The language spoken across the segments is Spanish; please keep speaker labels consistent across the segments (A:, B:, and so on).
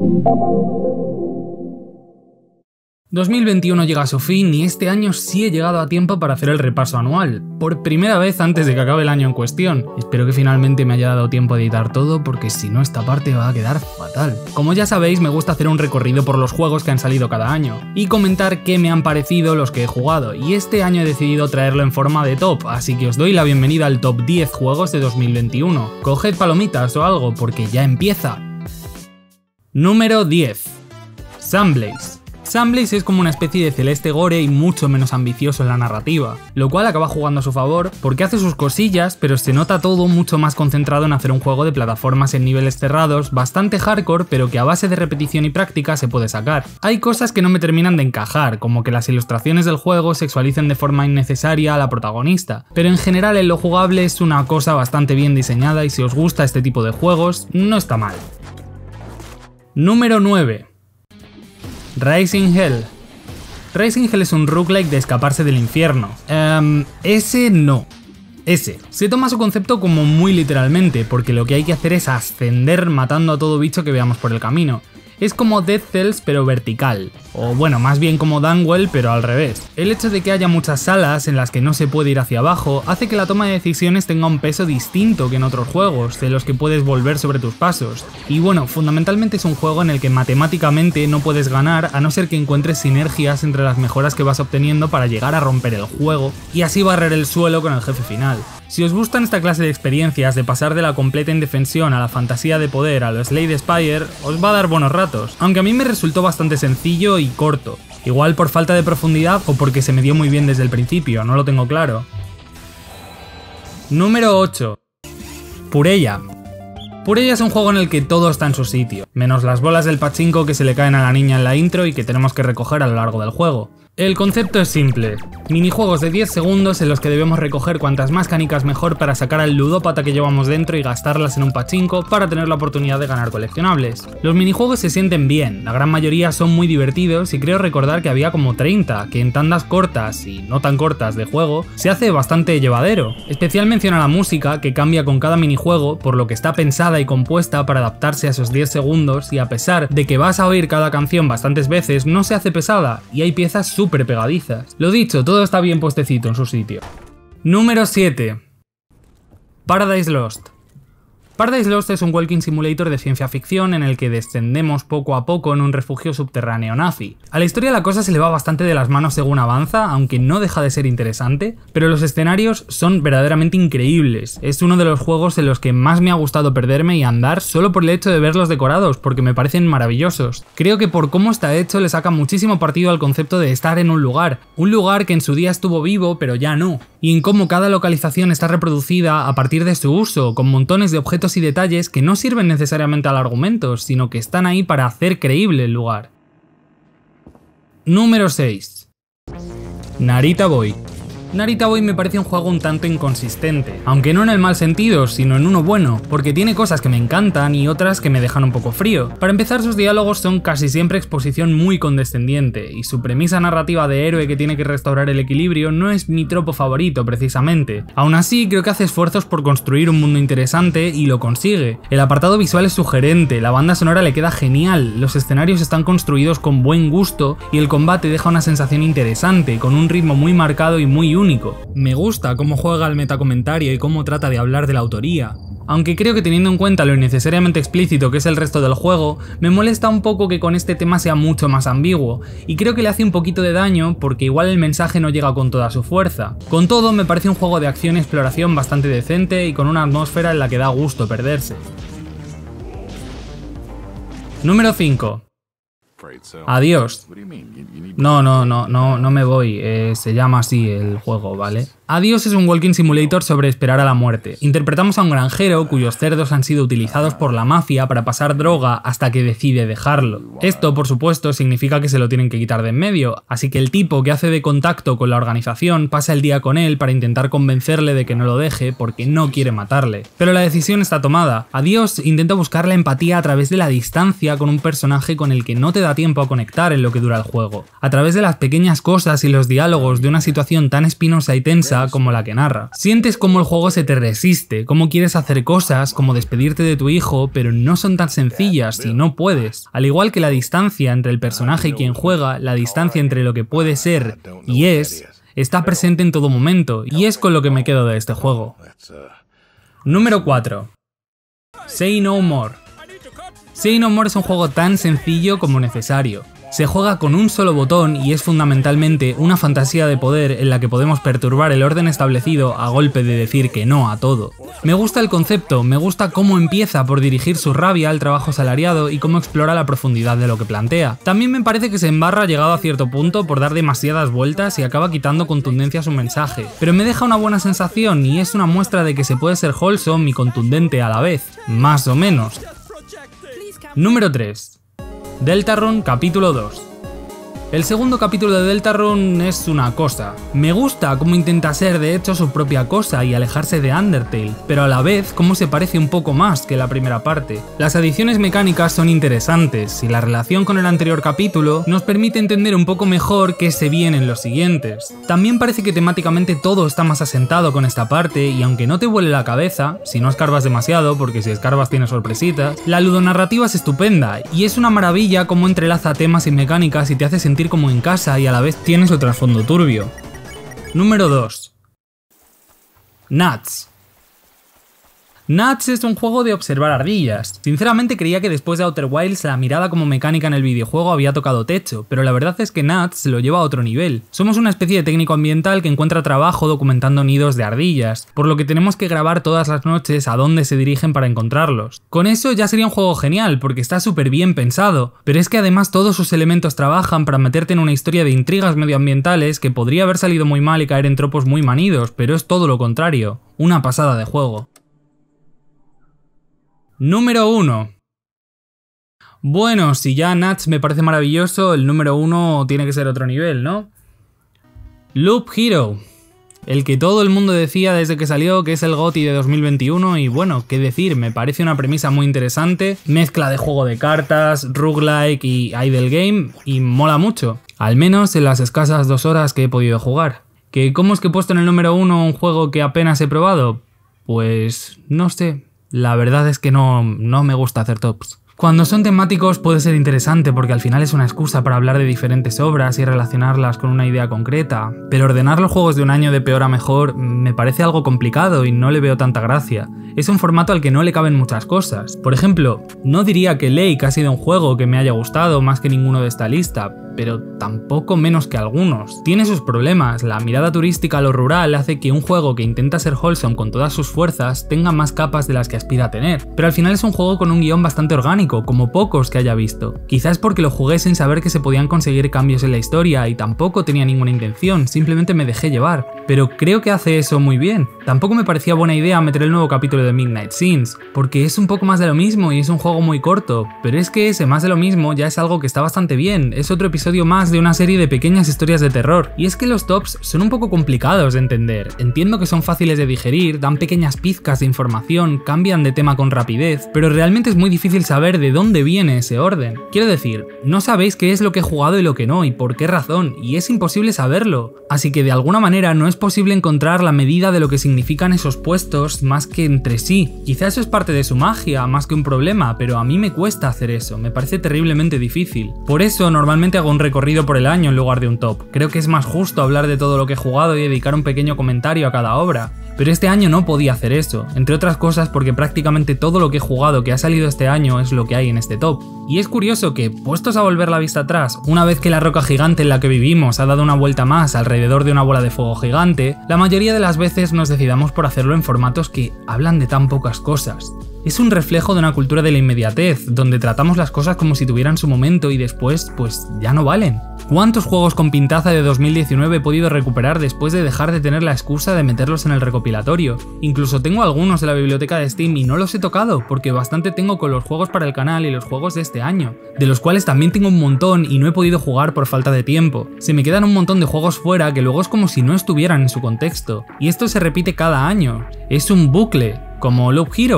A: 2021 llega a su fin y este año sí he llegado a tiempo para hacer el repaso anual, por primera vez antes de que acabe el año en cuestión. Espero que finalmente me haya dado tiempo a editar todo porque si no esta parte va a quedar fatal. Como ya sabéis, me gusta hacer un recorrido por los juegos que han salido cada año y comentar qué me han parecido los que he jugado, y este año he decidido traerlo en forma de top, así que os doy la bienvenida al top 10 juegos de 2021. Coged palomitas o algo porque ya empieza. Número 10. Sunblaze. Sunblaze es como una especie de Celeste Gore y mucho menos ambicioso en la narrativa, lo cual acaba jugando a su favor porque hace sus cosillas, pero se nota todo mucho más concentrado en hacer un juego de plataformas en niveles cerrados, bastante hardcore, pero que a base de repetición y práctica se puede sacar. Hay cosas que no me terminan de encajar, como que las ilustraciones del juego sexualicen de forma innecesaria a la protagonista, pero en general en lo jugable es una cosa bastante bien diseñada y si os gusta este tipo de juegos, no está mal. Número 9. Rising Hell. Rising Hell es un roguelike de escaparse del infierno. Ese no. Ese. Se toma su concepto como muy literalmente, porque lo que hay que hacer es ascender matando a todo bicho que veamos por el camino. Es como Dead Cells pero vertical, o bueno, más bien como Dunwell pero al revés. El hecho de que haya muchas salas en las que no se puede ir hacia abajo hace que la toma de decisiones tenga un peso distinto que en otros juegos, de los que puedes volver sobre tus pasos. Y bueno, fundamentalmente es un juego en el que matemáticamente no puedes ganar a no ser que encuentres sinergias entre las mejoras que vas obteniendo para llegar a romper el juego y así barrer el suelo con el jefe final. Si os gustan esta clase de experiencias de pasar de la completa indefensión a la fantasía de poder a lo Slay the Spire, os va a dar buenos ratos, aunque a mí me resultó bastante sencillo y corto, igual por falta de profundidad o porque se me dio muy bien desde el principio, no lo tengo claro. Número 8. Purella. Purella es un juego en el que todo está en su sitio, menos las bolas del pachinko que se le caen a la niña en la intro y que tenemos que recoger a lo largo del juego. El concepto es simple, minijuegos de 10 segundos en los que debemos recoger cuantas más canicas mejor para sacar al ludópata que llevamos dentro y gastarlas en un pachinko para tener la oportunidad de ganar coleccionables. Los minijuegos se sienten bien, la gran mayoría son muy divertidos y creo recordar que había como 30, que en tandas cortas y no tan cortas de juego se hace bastante llevadero. Especial mención a la música que cambia con cada minijuego, por lo que está pensada y compuesta para adaptarse a esos 10 segundos y a pesar de que vas a oír cada canción bastantes veces no se hace pesada y hay piezas súper pegadizas. Lo dicho, todo está bien puestecito en su sitio. Número 7. Paradise Lost. Paradise Lost es un walking simulator de ciencia ficción en el que descendemos poco a poco en un refugio subterráneo nazi. A la historia la cosa se le va bastante de las manos según avanza, aunque no deja de ser interesante, pero los escenarios son verdaderamente increíbles. Es uno de los juegos en los que más me ha gustado perderme y andar solo por el hecho de verlos decorados, porque me parecen maravillosos. Creo que por cómo está hecho le saca muchísimo partido al concepto de estar en un lugar que en su día estuvo vivo pero ya no, y en cómo cada localización está reproducida a partir de su uso, con montones de objetos y detalles que no sirven necesariamente al argumento, sino que están ahí para hacer creíble el lugar. Número 6. Narita Boy. Narita Boy me parece un juego un tanto inconsistente, aunque no en el mal sentido, sino en uno bueno, porque tiene cosas que me encantan y otras que me dejan un poco frío. Para empezar, sus diálogos son casi siempre exposición muy condescendiente, y su premisa narrativa de héroe que tiene que restaurar el equilibrio no es mi tropo favorito precisamente. Aún así, creo que hace esfuerzos por construir un mundo interesante y lo consigue. El apartado visual es sugerente, la banda sonora le queda genial, los escenarios están construidos con buen gusto y el combate deja una sensación interesante, con un ritmo muy marcado y muy único. Me gusta cómo juega el metacomentario y cómo trata de hablar de la autoría. Aunque creo que teniendo en cuenta lo innecesariamente explícito que es el resto del juego, me molesta un poco que con este tema sea mucho más ambiguo, y creo que le hace un poquito de daño porque igual el mensaje no llega con toda su fuerza. Con todo, me parece un juego de acción y exploración bastante decente y con una atmósfera en la que da gusto perderse. Número 5. Adiós. No me voy, se llama así el juego, ¿vale? Adiós es un walking simulator sobre esperar a la muerte. Interpretamos a un granjero cuyos cerdos han sido utilizados por la mafia para pasar droga hasta que decide dejarlo. Esto, por supuesto, significa que se lo tienen que quitar de en medio, así que el tipo que hace de contacto con la organización pasa el día con él para intentar convencerle de que no lo deje porque no quiere matarle. Pero la decisión está tomada. Adiós intenta buscar la empatía a través de la distancia con un personaje con el que no te da tiempo a conectar en lo que dura el juego. A través de las pequeñas cosas y los diálogos de una situación tan espinosa y tensa, juega como la que narra. Sientes cómo el juego se te resiste, cómo quieres hacer cosas como despedirte de tu hijo, pero no son tan sencillas y no puedes. Al igual que la distancia entre el personaje y quien juega, la distancia entre lo que puede ser y es, está presente en todo momento, y es con lo que me quedo de este juego. Número 4. Say No More. Say No More es un juego tan sencillo como necesario. Se juega con un solo botón y es fundamentalmente una fantasía de poder en la que podemos perturbar el orden establecido a golpe de decir que no a todo. Me gusta el concepto, me gusta cómo empieza por dirigir su rabia al trabajo asalariado y cómo explora la profundidad de lo que plantea. También me parece que se embarra llegado a cierto punto por dar demasiadas vueltas y acaba quitando contundencia a su mensaje, pero me deja una buena sensación y es una muestra de que se puede ser wholesome y contundente a la vez, más o menos. Número 3. Deltarune capítulo 2. El segundo capítulo de Deltarune es una cosa. Me gusta cómo intenta ser de hecho su propia cosa y alejarse de Undertale, pero a la vez cómo se parece un poco más que la primera parte. Las adiciones mecánicas son interesantes y la relación con el anterior capítulo nos permite entender un poco mejor qué se viene en los siguientes. También parece que temáticamente todo está más asentado con esta parte y aunque no te vuele la cabeza, si no escarbas demasiado, porque si escarbas tiene sorpresitas, la ludonarrativa es estupenda y es una maravilla cómo entrelaza temas y mecánicas y te hace sentir como en casa y a la vez tiene su trasfondo turbio. Número 2. Nuts. Nuts es un juego de observar ardillas. Sinceramente creía que después de Outer Wilds la mirada como mecánica en el videojuego había tocado techo, pero la verdad es que Nuts lo lleva a otro nivel. Somos una especie de técnico ambiental que encuentra trabajo documentando nidos de ardillas, por lo que tenemos que grabar todas las noches a dónde se dirigen para encontrarlos. Con eso ya sería un juego genial, porque está súper bien pensado, pero es que además todos sus elementos trabajan para meterte en una historia de intrigas medioambientales que podría haber salido muy mal y caer en tropos muy manidos, pero es todo lo contrario, una pasada de juego. Número 1. Bueno, si ya Nuts me parece maravilloso, el número 1 tiene que ser otro nivel, ¿no? Loop Hero. El que todo el mundo decía desde que salió que es el GOTY de 2021 y bueno, qué decir, me parece una premisa muy interesante, mezcla de juego de cartas, roguelike y idle game y mola mucho, al menos en las escasas 2 horas que he podido jugar. ¿Que cómo es que he puesto en el número 1 un juego que apenas he probado? Pues no sé. La verdad es que no me gusta hacer tops. Cuando son temáticos puede ser interesante porque al final es una excusa para hablar de diferentes obras y relacionarlas con una idea concreta, pero ordenar los juegos de un año de peor a mejor me parece algo complicado y no le veo tanta gracia. Es un formato al que no le caben muchas cosas. Por ejemplo, no diría que Lake ha sido un juego que me haya gustado más que ninguno de esta lista, pero tampoco menos que algunos. Tiene sus problemas, la mirada turística a lo rural hace que un juego que intenta ser wholesome con todas sus fuerzas tenga más capas de las que aspira a tener, pero al final es un juego con un guión bastante orgánico, como pocos que haya visto. Quizás porque lo jugué sin saber que se podían conseguir cambios en la historia y tampoco tenía ninguna intención, simplemente me dejé llevar, pero creo que hace eso muy bien. Tampoco me parecía buena idea meter el nuevo capítulo de Midnight Sins, porque es un poco más de lo mismo y es un juego muy corto, pero es que ese más de lo mismo ya es algo que está bastante bien, es otro episodio más de una serie de pequeñas historias de terror, y es que los tops son un poco complicados de entender, entiendo que son fáciles de digerir, dan pequeñas pizcas de información, cambian de tema con rapidez, pero realmente es muy difícil saber de dónde viene ese orden. Quiero decir, no sabéis qué es lo que he jugado y lo que no, y por qué razón, y es imposible saberlo, así que de alguna manera no es posible encontrar la medida de lo que significan esos puestos más que entre sí. Quizá eso es parte de su magia, más que un problema, pero a mí me cuesta hacer eso, me parece terriblemente difícil. Por eso normalmente hago un recorrido por el año en lugar de un top. Creo que es más justo hablar de todo lo que he jugado y dedicar un pequeño comentario a cada obra. Pero este año no podía hacer eso, entre otras cosas porque prácticamente todo lo que he jugado que ha salido este año es lo que hay en este top. Y es curioso que, puestos a volver la vista atrás, una vez que la roca gigante en la que vivimos ha dado una vuelta más alrededor de una bola de fuego gigante, la mayoría de las veces nos decidamos por hacerlo en formatos que hablan de tan pocas cosas. Es un reflejo de una cultura de la inmediatez, donde tratamos las cosas como si tuvieran su momento y después, pues, ya no valen. ¿Cuántos juegos con pintaza de 2019 he podido recuperar después de dejar de tener la excusa de meterlos en el recopilatorio? Incluso tengo algunos en la biblioteca de Steam y no los he tocado, porque bastante tengo con los juegos para el canal y los juegos de este año, de los cuales también tengo un montón y no he podido jugar por falta de tiempo. Se me quedan un montón de juegos fuera que luego es como si no estuvieran en su contexto, y esto se repite cada año. Es un bucle, como Loop Hero.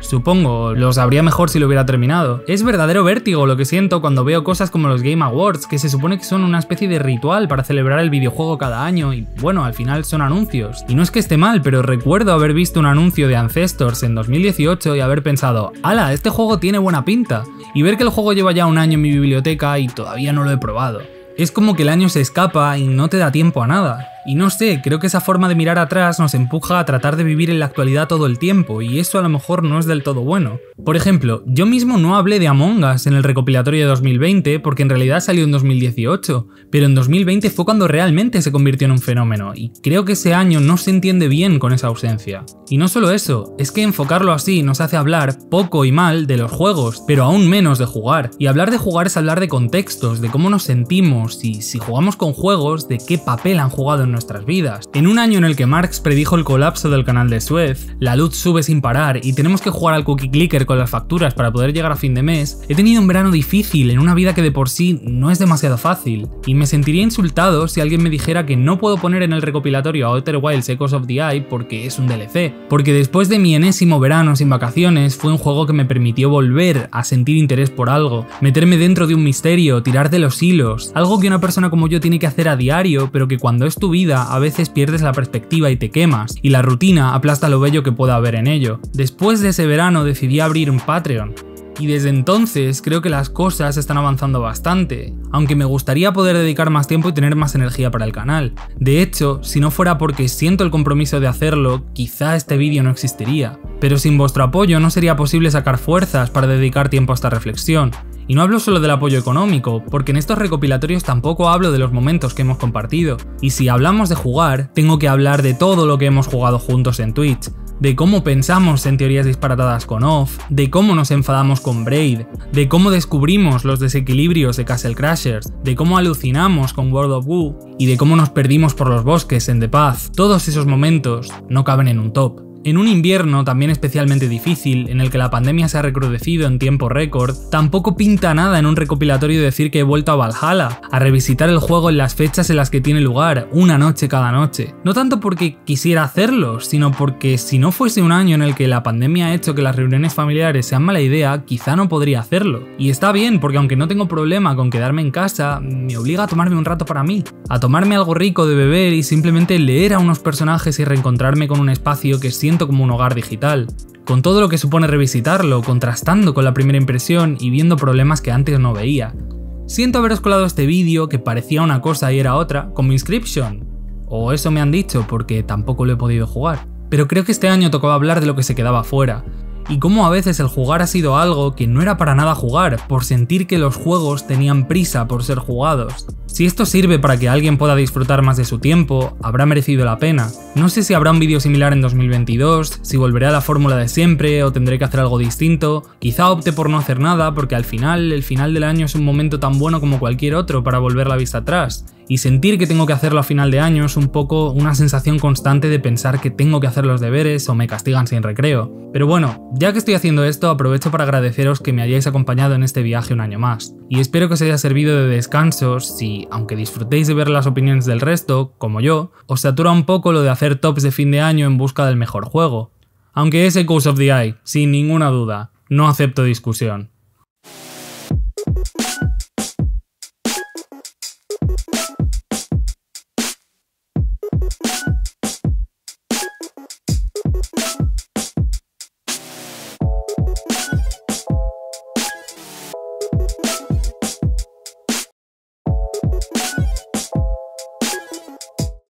A: Supongo, lo sabría mejor si lo hubiera terminado. Es verdadero vértigo lo que siento cuando veo cosas como los Game Awards, que se supone que son una especie de ritual para celebrar el videojuego cada año y bueno, al final son anuncios. Y no es que esté mal, pero recuerdo haber visto un anuncio de Ancestors en 2018 y haber pensado, ¡hala, este juego tiene buena pinta! Y ver que el juego lleva ya un año en mi biblioteca y todavía no lo he probado. Es como que el año se escapa y no te da tiempo a nada. Y no sé, creo que esa forma de mirar atrás nos empuja a tratar de vivir en la actualidad todo el tiempo, y eso a lo mejor no es del todo bueno. Por ejemplo, yo mismo no hablé de Among Us en el recopilatorio de 2020 porque en realidad salió en 2018, pero en 2020 fue cuando realmente se convirtió en un fenómeno, y creo que ese año no se entiende bien con esa ausencia. Y no solo eso, es que enfocarlo así nos hace hablar poco y mal de los juegos, pero aún menos de jugar. Y hablar de jugar es hablar de contextos, de cómo nos sentimos, y si jugamos con juegos, de qué papel han jugado en nuestras vidas. En un año en el que Marx predijo el colapso del canal de Suez, la luz sube sin parar y tenemos que jugar al cookie clicker con las facturas para poder llegar a fin de mes, he tenido un verano difícil en una vida que de por sí no es demasiado fácil, y me sentiría insultado si alguien me dijera que no puedo poner en el recopilatorio a Outer Wilds Echoes of the Eye porque es un DLC, porque después de mi enésimo verano sin vacaciones fue un juego que me permitió volver a sentir interés por algo, meterme dentro de un misterio, tirar de los hilos, algo que una persona como yo tiene que hacer a diario, pero que cuando es tu vida a veces pierdes la perspectiva y te quemas, y la rutina aplasta lo bello que pueda haber en ello. Después de ese verano decidí abrir un Patreon, y desde entonces creo que las cosas están avanzando bastante, aunque me gustaría poder dedicar más tiempo y tener más energía para el canal. De hecho, si no fuera porque siento el compromiso de hacerlo, quizá este vídeo no existiría. Pero sin vuestro apoyo no sería posible sacar fuerzas para dedicar tiempo a esta reflexión. Y no hablo solo del apoyo económico, porque en estos recopilatorios tampoco hablo de los momentos que hemos compartido. Y si hablamos de jugar, tengo que hablar de todo lo que hemos jugado juntos en Twitch, de cómo pensamos en teorías disparatadas con Off, de cómo nos enfadamos con Braid, de cómo descubrimos los desequilibrios de Castle Crashers, de cómo alucinamos con World of Woo y de cómo nos perdimos por los bosques en The Path. Todos esos momentos no caben en un top. En un invierno también especialmente difícil, en el que la pandemia se ha recrudecido en tiempo récord, tampoco pinta nada en un recopilatorio decir que he vuelto a Valhalla, a revisitar el juego en las fechas en las que tiene lugar, una noche cada noche. No tanto porque quisiera hacerlo, sino porque si no fuese un año en el que la pandemia ha hecho que las reuniones familiares sean mala idea, quizá no podría hacerlo. Y está bien, porque aunque no tengo problema con quedarme en casa, me obliga a tomarme un rato para mí, a tomarme algo rico de beber y simplemente leer a unos personajes y reencontrarme con un espacio que siento como un hogar digital, con todo lo que supone revisitarlo, contrastando con la primera impresión y viendo problemas que antes no veía. Siento haberos colado este vídeo que parecía una cosa y era otra, como Inscription, o eso me han dicho porque tampoco lo he podido jugar, pero creo que este año tocaba hablar de lo que se quedaba fuera, y cómo a veces el jugar ha sido algo que no era para nada jugar, por sentir que los juegos tenían prisa por ser jugados. Si esto sirve para que alguien pueda disfrutar más de su tiempo, habrá merecido la pena. No sé si habrá un vídeo similar en 2022, si volveré a la fórmula de siempre o tendré que hacer algo distinto. Quizá opte por no hacer nada porque al final, el final del año es un momento tan bueno como cualquier otro para volver la vista atrás. Y sentir que tengo que hacerlo a final de año es un poco una sensación constante de pensar que tengo que hacer los deberes o me castigan sin recreo. Pero bueno, ya que estoy haciendo esto, aprovecho para agradeceros que me hayáis acompañado en este viaje un año más. Y espero que os haya servido de descanso si, aunque disfrutéis de ver las opiniones del resto, como yo, os satura un poco lo de hacer tops de fin de año en busca del mejor juego. Aunque es Echoes of the Eye, sin ninguna duda, no acepto discusión.